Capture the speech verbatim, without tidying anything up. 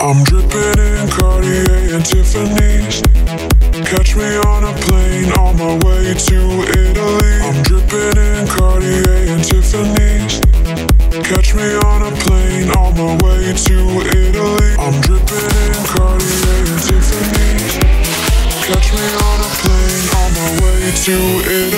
I'm dripping in Cartier and Tiffany's. Catch me on a plane on my way to Italy. I'm dripping in Cartier and Tiffany's. Catch me on a plane on my way to Italy. I'm dripping in Cartier and Tiffany's. Catch me on a plane on my way to Italy.